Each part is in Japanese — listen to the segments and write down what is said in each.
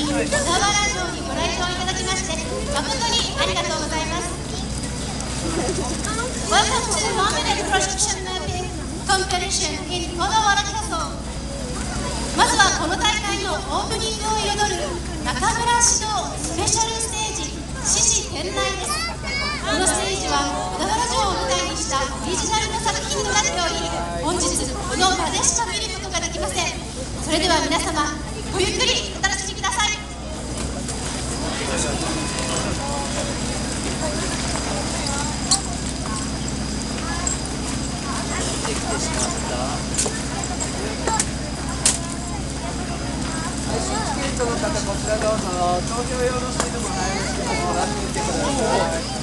小田原城にご来場いただきまして誠にありがとうございます。 Welcome to Monument Projection Mapping Competition in 小田原 Castle。 まずはこの大会のオープニングを彩る中村獅童スペシャルステージ獅子天来です。このステージは小田原城を舞台にしたオリジナルの作品となっており、本日この場でしか見ることができません。それでは皆様ごゆっくりお楽しみください。 チケットの方、こちらどうぞ。投票用のシールも入りますけども、らってみてください。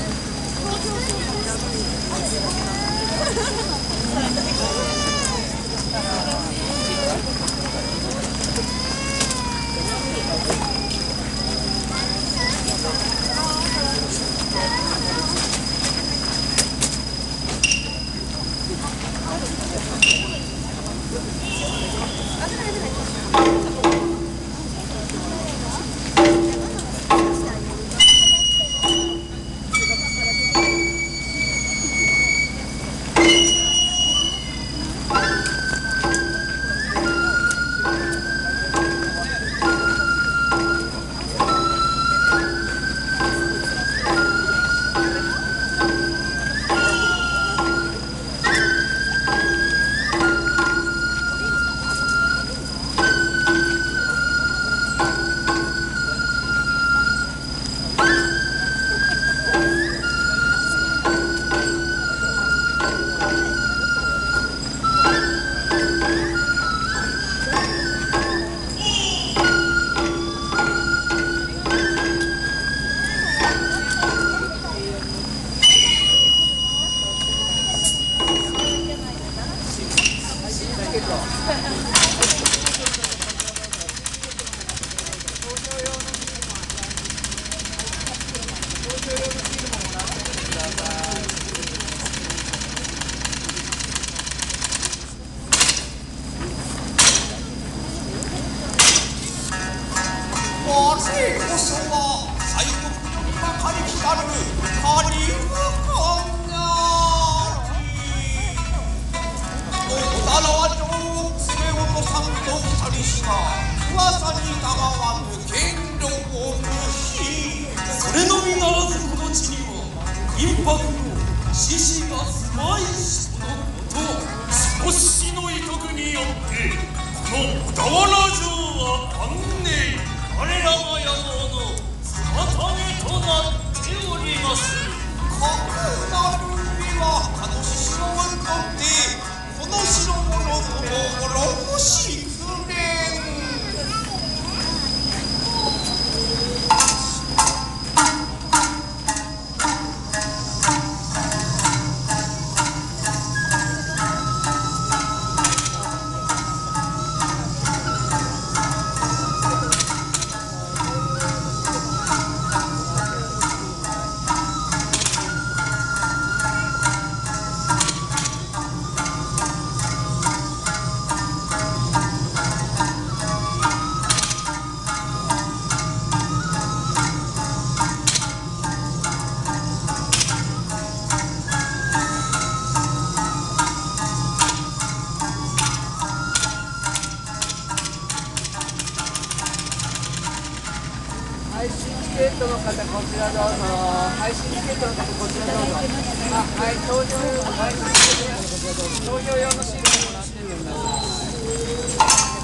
それのみならずこの地にも銀箔の獅子が住まいしとのこと。その獅子の意図によってこの小田原城は万年我らが野郎の妨げとなっております。 かくなるにはあの獅子をとってこの城物の滅ぼしくれん。 配信チケットの方、こちらどうぞ。配信チケットの方、こちらどうぞ。はい、投票用の配信チケットの方、投票用のシールもらってください。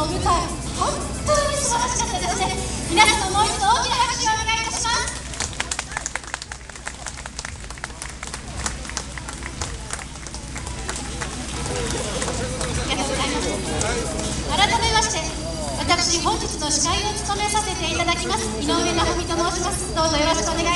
の舞台、本当に素晴らしかったですね。皆様もう一度大きな拍手をお願いいたします。ありがとうございます。改めまして、私本日の司会を務めさせていただきます井上真文と申します。どうぞよろしくお願い